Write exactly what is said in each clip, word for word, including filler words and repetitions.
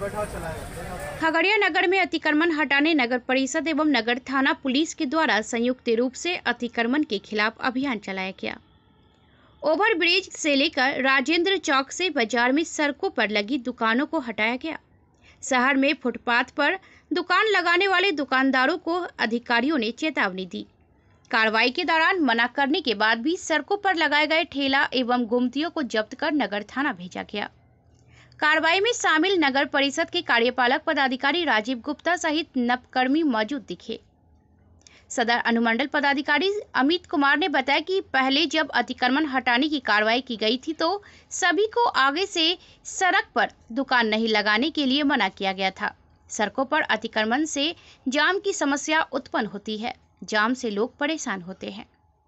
खगड़िया नगर में अतिक्रमण हटाने नगर परिषद एवं नगर थाना पुलिस के द्वारा संयुक्त रूप से अतिक्रमण के खिलाफ अभियान चलाया गया। ओवर ब्रिज से लेकर राजेंद्र चौक से बाजार में सड़कों पर लगी दुकानों को हटाया गया। शहर में फुटपाथ पर दुकान लगाने वाले दुकानदारों को अधिकारियों ने चेतावनी दी। कार्रवाई के दौरान मना करने के बाद भी सड़कों पर लगाए गए ठेला एवं गुमतियों को जब्त कर नगर थाना भेजा गया। कार्रवाई में शामिल नगर परिषद के कार्यपालक पदाधिकारी राजीव गुप्ता सहित नवकर्मी मौजूद दिखे। सदर अनुमंडल पदाधिकारी अमित कुमार ने बताया कि पहले जब अतिक्रमण हटाने की कार्रवाई की गई थी तो सभी को आगे से सड़क पर दुकान नहीं लगाने के लिए मना किया गया था। सड़कों पर अतिक्रमण से जाम की समस्या उत्पन्न होती है, जाम से लोग परेशान होते हैं।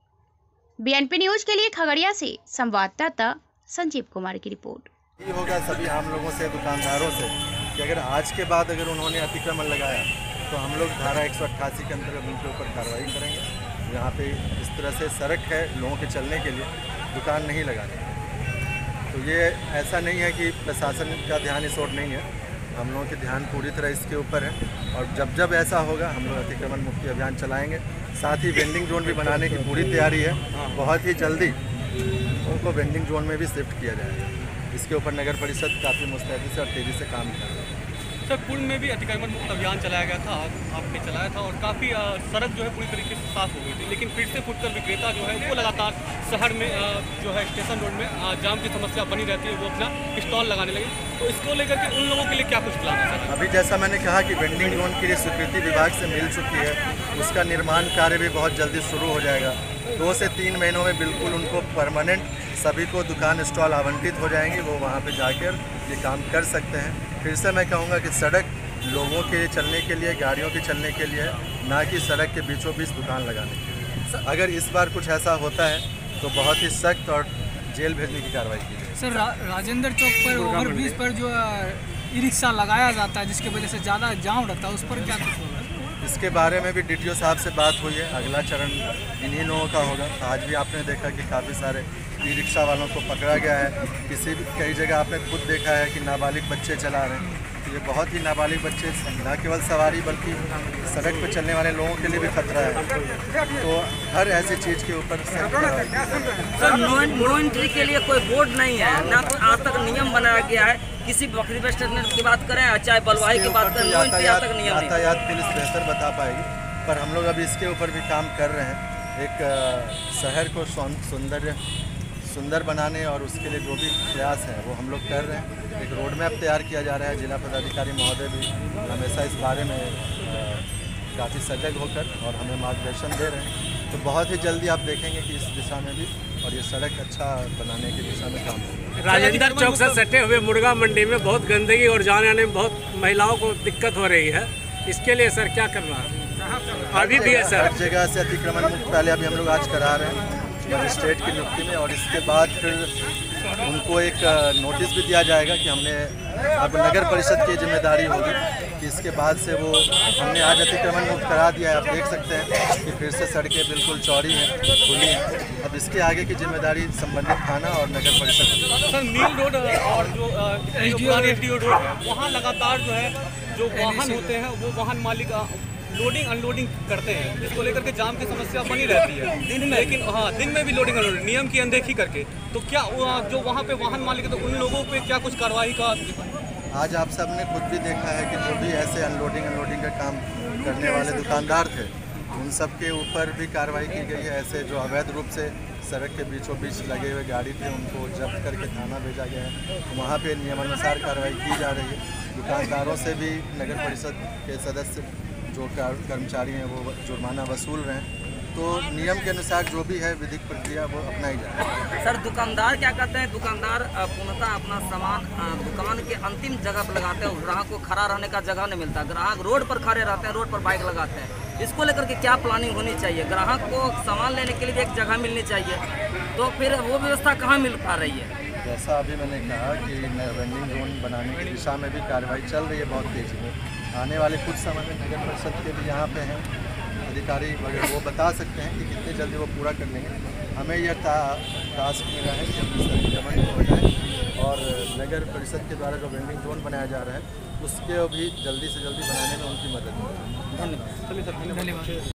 बीएनपी न्यूज के लिए खगड़िया से संवाददाता संजीव कुमार की रिपोर्ट। ये होगा सभी आम लोगों से, दुकानदारों से कि अगर आज के बाद अगर उन्होंने अतिक्रमण लगाया तो हम लोग धारा एक सौ अट्ठासी के अंतर्गत उनके ऊपर कार्रवाई करेंगे। यहाँ पे इस तरह से सड़क है लोगों के चलने के लिए, दुकान नहीं लगानी। तो ये ऐसा नहीं है कि प्रशासन का ध्यान इस ओर नहीं है, हम लोगों के ध्यान पूरी तरह इसके ऊपर है। और जब जब ऐसा होगा हम लोग अतिक्रमण मुक्ति अभियान चलाएँगे। साथ ही वेंडिंग जोन भी बनाने की पूरी तैयारी है। बहुत ही जल्दी उनको वेंडिंग जोन में भी शिफ्ट किया जाएगा। इसके ऊपर नगर परिषद काफ़ी मुस्तैदी से और तेज़ी से काम कर रहा है। सर, पूर्व में भी अतिक्रमण मुक्त अभियान चलाया गया था, आपने चलाया था और काफ़ी सड़क जो है पूरी तरीके से साफ हो गई थी, लेकिन फिर से फुटकर विक्रेता जो है वो लगातार शहर में जो है स्टेशन रोड में जाम की समस्या बनी रहती है, वो अपना स्टॉल लगाने लगे। तो इसको लेकर के उन लोगों के लिए क्या कुछ प्लान है सर? अभी जैसा मैंने कहा कि वेंडिंग जोन के लिए स्वीकृति विभाग से मिल चुकी है, उसका निर्माण कार्य भी बहुत जल्दी शुरू हो जाएगा। दो से तीन महीनों में बिल्कुल उनको परमानेंट सभी को दुकान स्टॉल आवंटित हो जाएंगे, वो वहाँ पे जाकर ये काम कर सकते हैं। फिर से मैं कहूँगा कि सड़क लोगों के चलने के लिए, गाड़ियों के चलने के लिए, ना कि सड़क के बीचों बीच दुकान लगाने के लिए। अगर इस बार कुछ ऐसा होता है तो बहुत ही सख्त और जेल भेजने की कार्रवाई की जाए। सर, रा, राजेंद्र चौक पर ओवर ब्रिज पर जो ई रिक्शा लगाया जाता है जिसकी वजह से ज़्यादा जाम रहता है, उस पर क्या कुछ होगा? इसके बारे में भी डीटीओ साहब से बात हुई है। अगला चरण इन्हीं लोगों का होगा। आज भी आपने देखा कि काफ़ी सारे ई रिक्शा वालों को पकड़ा गया है। किसी भी कई जगह आपने खुद देखा है कि नाबालिग बच्चे चला रहे हैं। ये बहुत ही नाबालिग बच्चे न केवल सवारी बल्कि सड़क पर चलने वाले लोगों के लिए भी खतरा है। तो हर ऐसी चीज़ के ऊपर सर नो एंट्री के लिए कोई बोर्ड नहीं है, ना तो आज तक नियम बनाया गया है। किसी बकरी बस स्टैंड की बात करें चाहे बलवाही की बात करें, यातायात यातायात पुलिस बेहतर बता पाएगी, पर हम लोग अभी इसके ऊपर भी काम कर रहे हैं। एक शहर को सुंदर सुंदर बनाने और उसके लिए जो भी प्रयास है वो हम लोग कर रहे हैं। एक रोड मैप तैयार किया जा रहा है। जिला पदाधिकारी महोदय भी हमेशा इस बारे में काफ़ी सजग होकर और हमें मार्गदर्शन दे रहे हैं। तो बहुत ही जल्दी आप देखेंगे कि इस दिशा में भी और ये सड़क अच्छा बनाने की दिशा में काम होगा। राजेंद्र चौक से सटे हुए मुर्गा मंडी में बहुत गंदगी और जाने आने में बहुत महिलाओं को दिक्कत हो रही है। इसके लिए सर क्या करना है? अभी भी है सर, हर जगह से अतिक्रमण मुक्त पहले अभी हम लोग आज करा रहे हैं मजिस्ट्रेट की नियुक्ति में, और इसके बाद फिर उनको एक नोटिस भी दिया जाएगा कि हमने अब नगर परिषद की जिम्मेदारी होगी कि इसके बाद से वो हमने आज अतिक्रमण मुक्त करा दिया है। आप देख सकते हैं कि फिर से सड़कें बिल्कुल चौड़ी हैं, खुली हैं। अब इसके आगे की जिम्मेदारी संबंधित थाना और नगर परिषद की। सर, मील रोड और जो एसडीओ रोड है वहाँ लगातार जो है जो वाहन होते हैं वो वाहन मालिक लोडिंग अनलोडिंग करते हैं, जिसको लेकर के जाम की समस्या बनी रहती है दिन में। लेकिन हाँ, दिन में भी लोडिंग अनलोडिंग नियम की अनदेखी करके, तो क्या जो वहाँ पे वाहन मालिक है तो उन लोगों पे क्या कुछ कार्रवाई का? आज आप सब ने खुद भी देखा है कि जो भी ऐसे अनलोडिंग अनलोडिंग का काम करने वाले दुकानदार थे उन सब के ऊपर भी कार्रवाई की गई है। ऐसे जो अवैध रूप से सड़क के बीचों बीच लगे हुए गाड़ी थे उनको जब्त करके थाना भेजा गया है। वहाँ पे नियमानुसार कार्रवाई की जा रही है। दुकानदारों से भी नगर परिषद के सदस्य जो कर्मचारी हैं वो जुर्माना वसूल रहे हैं। तो नियम के अनुसार जो भी है विधिक प्रक्रिया वो अपनाई जाए। सर, दुकानदार क्या करते हैं? दुकानदार पूर्णतः अपना सामान दुकान के अंतिम जगह पर लगाते हैं। ग्राहक को खड़ा रहने का जगह नहीं मिलता, ग्राहक रोड पर खड़े रहते हैं, रोड पर बाइक लगाते हैं। इसको लेकर के क्या प्लानिंग होनी चाहिए? ग्राहक को सामान लेने के लिए भी एक जगह मिलनी चाहिए, तो फिर वो व्यवस्था कहाँ मिल पा रही है? जैसा अभी मैंने कहा कि वेंडिंग जोन बनाने की दिशा में भी कार्रवाई चल रही है बहुत तेज़ी में। आने वाले कुछ समय में नगर परिषद के भी यहाँ पे हैं अधिकारी वगैरह, वो बता सकते हैं कि कितनी जल्दी वो पूरा कर लेंगे। हमें यह टास्क मिला है कि हम इस अतिक्रमण को हटाएं और नगर परिषद के द्वारा जो वेंडिंग जोन बनाया जा रहा है उसके भी जल्दी से जल्दी बनाने में उनकी मदद मिलेगी। धन्यवाद। धन्यवाद।